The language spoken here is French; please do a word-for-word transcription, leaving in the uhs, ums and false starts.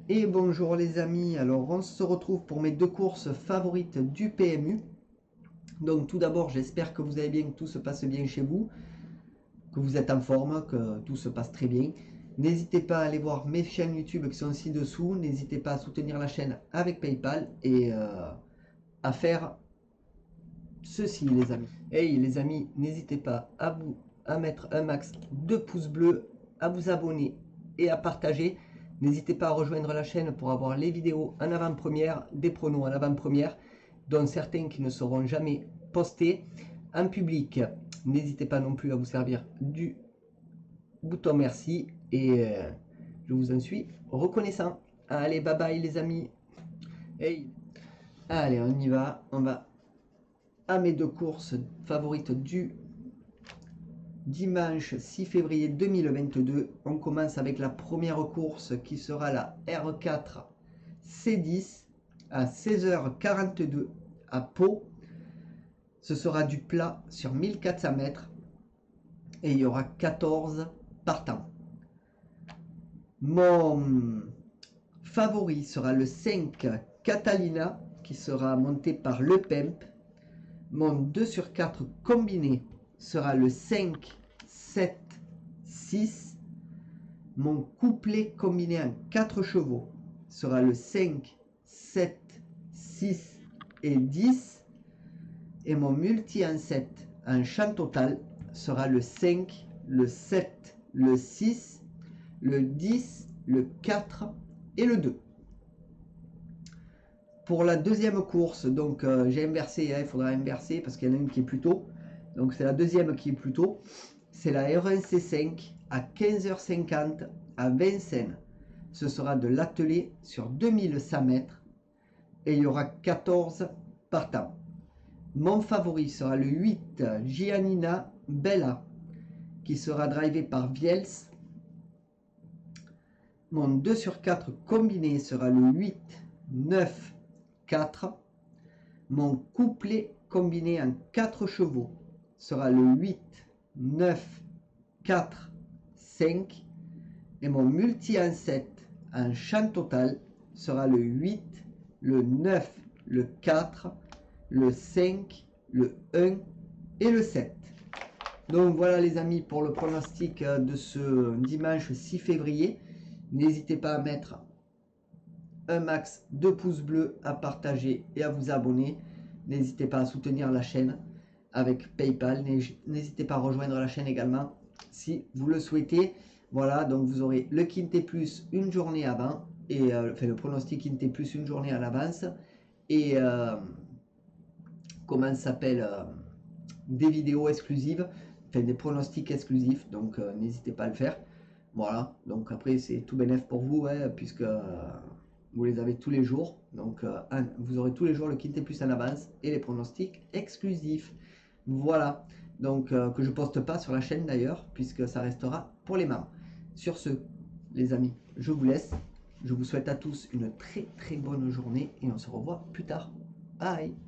Et bonjour les amis, alors on se retrouve pour mes deux courses favorites du P M U. Donc tout d'abord, j'espère que vous allez bien, que tout se passe bien chez vous, que vous êtes en forme, que tout se passe très bien. N'hésitez pas à aller voir mes chaînes YouTube qui sont ci-dessous, n'hésitez pas à soutenir la chaîne avec PayPal et euh, à faire ceci les amis. Hey les amis, n'hésitez pas à vous à mettre un max de pouces bleus, à vous abonner et à partager. N'hésitez pas à rejoindre la chaîne pour avoir les vidéos en avant-première, des pronos en avant-première, dont certains qui ne seront jamais postés en public. N'hésitez pas non plus à vous servir du bouton merci et euh, je vous en suis reconnaissant. Allez, bye bye les amis. Hey. Allez, on y va. On va à mes deux courses favorites du dimanche six février deux mille vingt-deux. On commence avec la première course qui sera la R quatre C dix à seize heures quarante-deux à Pau. Ce sera du plat sur mille quatre cents mètres et il y aura quatorze partants. Mon favori sera le cinq Catalina qui sera monté par Le Pemp. Mon deux sur quatre combiné sera le cinq, sept, six. Mon couplet combiné en quatre chevaux sera le cinq, sept, six et dix. Et mon multi en sept en champ total sera le cinq, le sept, le six, le dix, le quatre et le deux. Pour la deuxième course, donc euh, j'ai inversé, hein, il faudra inverser parce qu'il y en a une qui est plus tôt. Donc c'est la deuxième qui est plus tôt. C'est la R un C cinq à quinze heures cinquante à Vincennes. Ce sera de l'attelé sur deux mille cent mètres et il y aura quatorze partants. Mon favori sera le huit Giannina Bella qui sera drivé par Viels. Mon deux sur quatre combiné sera le huit, neuf, quatre. Mon couplet combiné en quatre chevaux sera le huit, neuf, quatre, cinq. Et mon multi en sept en champ total sera le huit, le neuf, le quatre, le cinq, le un et le sept. Donc voilà les amis pour le pronostic de ce dimanche six février. N'hésitez pas à mettre un max de pouces bleus, à partager et à vous abonner. N'hésitez pas à soutenir la chaîne avec PayPal. N'hésitez pas à rejoindre la chaîne également si vous le souhaitez. Voilà, donc vous aurez le Quintet Plus une journée avant, et euh, enfin le pronostic Quintet Plus une journée à l'avance. Et euh, comment ça s'appelle euh, des vidéos exclusives, enfin des pronostics exclusifs. Donc euh, n'hésitez pas à le faire. Voilà, donc après c'est tout bénef pour vous, hein, puisque euh, vous les avez tous les jours. Donc euh, un, vous aurez tous les jours le Quintet Plus en avance et les pronostics exclusifs. Voilà, donc euh, que je poste pas sur la chaîne d'ailleurs, puisque ça restera pour les membres. Sur ce, les amis, je vous laisse. Je vous souhaite à tous une très très bonne journée et on se revoit plus tard. Bye.